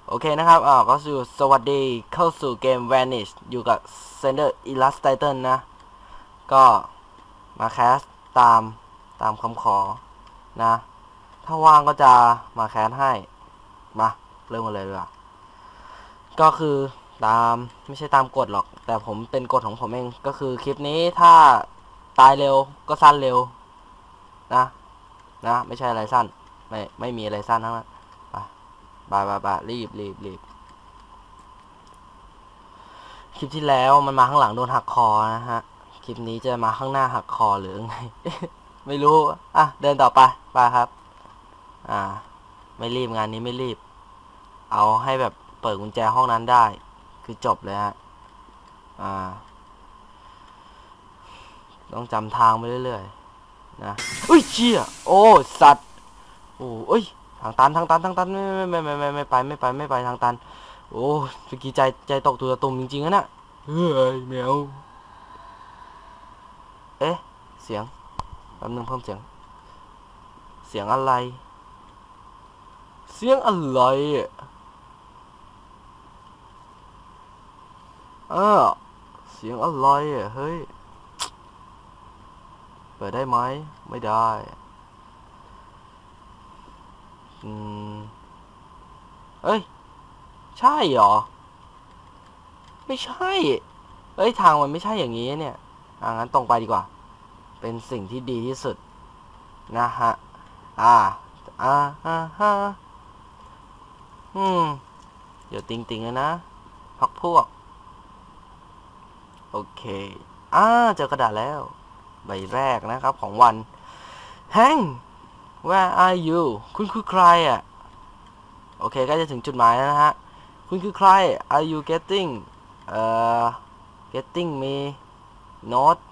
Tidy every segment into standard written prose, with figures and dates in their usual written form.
โอเคนะครับก็สวัสดีเข้าสู่เกม Vanish อยู่กับ Sender Illustrator นะก็มาแคสตามคำขอนะถ้าว่างก็จะมาแคสให้มาเริ่มกันเลยดีกว่าก็คือไม่ใช่ตามกฎหรอกแต่ผมเป็นกฎของผมเองก็คือคลิปนี้ถ้าตายเร็วก็สั้นเร็วนะไม่ใช่อะไรสั้นไม่มีอะไรสั้นทั้งนั้นไปรีบคลิปที่แล้วมันมาข้างหลังโดนหักคอนะฮะคลิปนี้จะมาข้างหน้าหักคอหรือไง ไม่รู้เดินต่อไปครับไม่รีบงานนี้ไม่รีบเอาให้แบบเปิดกุญแจห้องนั้นได้คือจบเลยฮะต้องจำทางไปเรื่อยๆนะอุ้ยเชี่ยโอ้สัตว์โอ้ยทางตันไม่ไปทางตันโอ้เมื่อกี้ใจตกตัวตุ่มจริงๆนะเฮ้ยแมวเสียงแป๊บนึงเพิ่มเสียงอะไรเสียงอะไรเสียงอะไรเฮ้ยเปิดได้ไหมไม่ได้เอ้ยใช่เหรอไม่ใช่ทางมันไม่ใช่อย่างนี้เนี่ยงั้นตรงไปดีกว่าเป็นสิ่งที่ดีที่สุดนะฮะเดี๋ยวติงนะพักพวกโอเคเจอกระดาษแล้วใบแรกนะครับของวัน Hang where are you คุณคือใครโอเคก็จะถึงจุดหมายแล้วนะฮะคุณคือใคร are you getting me note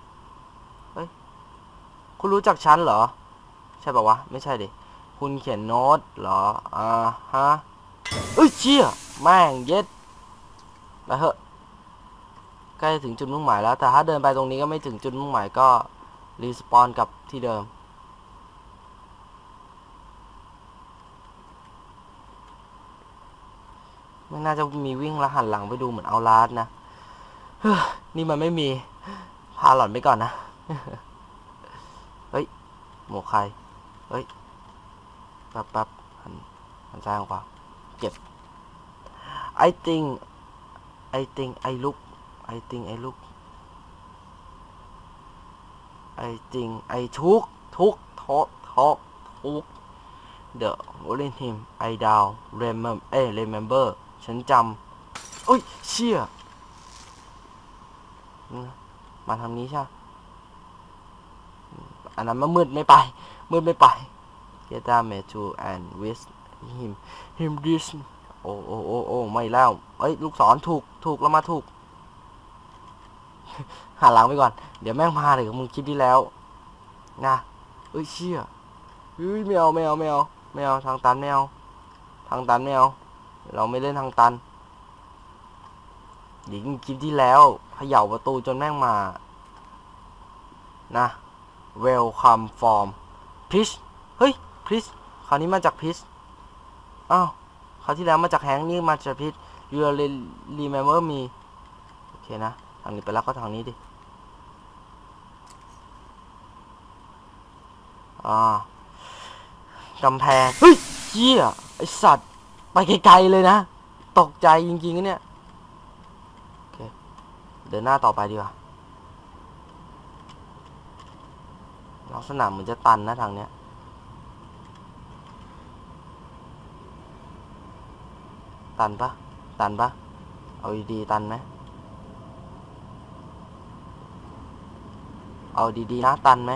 คุณรู้จักฉันเหรอใช่ป่าวะไม่ใช่ดิคุณเขียนโน้ตเหรอเชี่ยแม่งเย็ดไปเถอะใกล้ถึงจุดมุ่งหมายแล้วแต่ถ้าเดินไปตรงนี้ก็ไม่ถึงจุดมุ่งหมายก็รีสปอนกับที่เดิมไม่น่าจะมีวิ่งแล้วหันหลังไปดูเหมือนเอาลาดนะนี่มันไม่มีพาหล่อนไปก่อนนะหมวกใครแป๊บหันซ้ายออกมาเก็บ I think I look I took the only him I down remember ฉันจำเชี่ยมาทางนี้ใช่อันนั้นมันมืดไม่ไปget down to and with him this โอ้ไม่แล้วลูกศรถูกแล้วมาถูกหาหลังไปก่อนเดี๋ยวแม่งมาเลยกับมึงคลิปที่แล้วนะเชี่ยไม่เอาทางตันไม่เอาเราไม่เล่นทางตันยิงคลิปที่แล้วเขย่าประตูจนแม่งมานะ welcome from Peach Peach คราวนี้มาจาก Peach คราวที่แล้วมาจากแฮงนี่มาจาก Peach you remember me โอเคนะทางนี้ไปแล้วก็ทางนี้ดิกำแพงเหี้ยไอสัตว์ไปไกลๆเลยนะตกใจจริงๆเนี่ยโอเคเดินหน้าต่อไปดีกว่าลักษณะเหมือนจะตันนะทางเนี้ยตันปะเอาดีๆตันไหมเอาดีๆนะตันไหม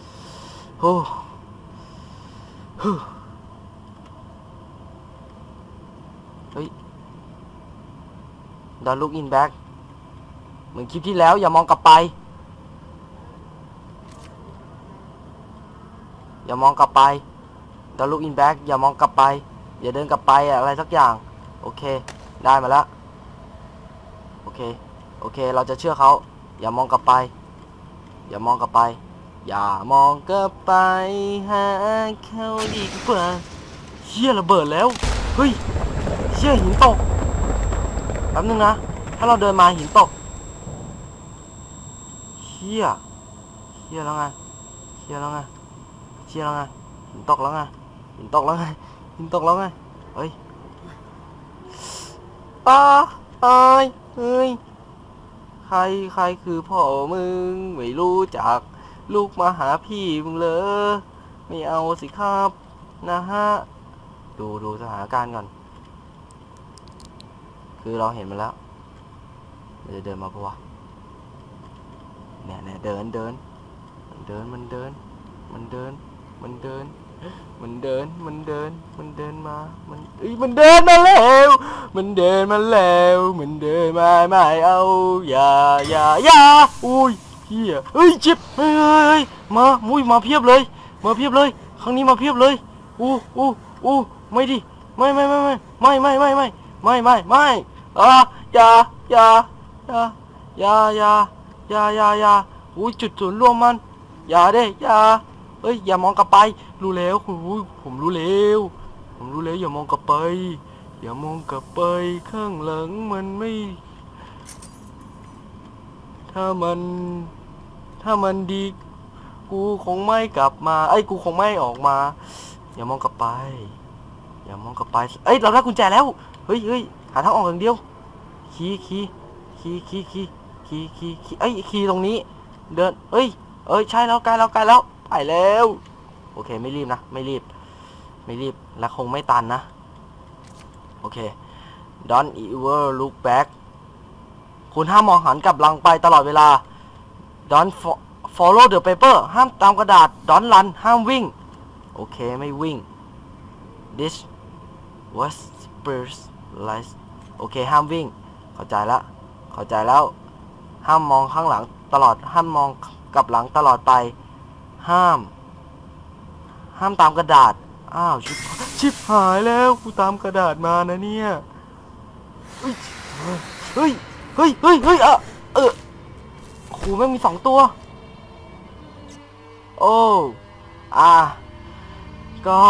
Don't look in back เหมือนคลิปที่แล้วอย่ามองกลับไปDon't look in back อย่ามองกลับไปอย่าเดินกลับไปอะไรสักอย่างโอเคได้มาแล้วโอเคเราจะเชื่อเขาอย่ามองกลับไปหาเขาดีกว่าเชี่ยระเบิดแล้วเชี่ยหินตกแป๊บนึงนะถ้าเราเดินมาหินตกเชี่ยแล้วไงแล้วไงแล้วไงหินตกแล้วไงหินตกแล้วไงเฮ้ยเฮ้ยใครคือพ่อมึงไม่รู้จักลูกมาหาพี่มึงเลยไม่เอาสิครับนะฮะดูสถานการณ์ก่อนคือเราเห็นมันแล้วมันจะเดินมาปะวะเนี่ยเดินมันเดินมามันเดินมามันเดินมาแล้วมันเดินมาไม่เอาอย่าอุ้ยเฮียเฮ้ยจิ๊บเฮ้ยมาเพียบเลยครั้งนี้มาเพียบเลยไม่ดิไม่อย่าอุ้ยจุดศูนย์รวมมันอย่าเด้เอ้ยอย่ามองกลับไปรู้แล้วผมรู้แล้วอย่ามองกลับไปข้างหลังมันไม่ถ้ามันดีกูคงไม่กลับมากูคงไม่ออกมาอย่ามองกลับไปเอ้ยเราได้กุญแจแล้วเฮ้ยหาทางออกอย่างเดียวคีตรงนี้เดินเอ้ยใช่แล้วใกล้แล้วไปแล้วโอเคไม่รีบและคงไม่ตันนะโอเค Don't ever look back คุณห้ามมองหันกลับหลังไปตลอดเวลา Don't follow the paper ห้ามตามกระดาษ Don't run ห้ามวิ่งโอเคไม่วิ่ง This was Spurs lies โอเคห้ามวิ่งเข้าใจแล้วห้ามมองข้างหลังตลอดห้ามมองกลับหลังตลอดไปห้ามตามกระดาษอ้าวชิบหายแล้วกูตามกระดาษมานะเนี่ยเฮ้ยครูแม่งมี2ตัวโอ้ก็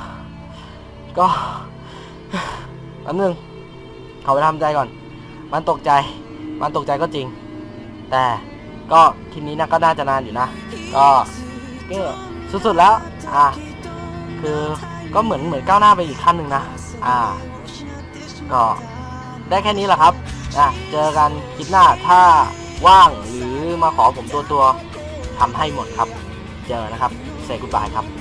อันนึงเขาไปทำใจก่อนมันตกใจก็จริงแต่ก็คลิปนี้นะก็น่าจะนานอยู่นะก็สุดๆแล้วคือก็เหมือนก้าวหน้าไปอีกขั้นหนึ่งนะก็ได้แค่นี้แหละครับเจอกันคลิปหน้าถ้าว่างหรือมาขอผมตัวทำให้หมดครับเจอนะครับเซย์กู๊ดบายครับ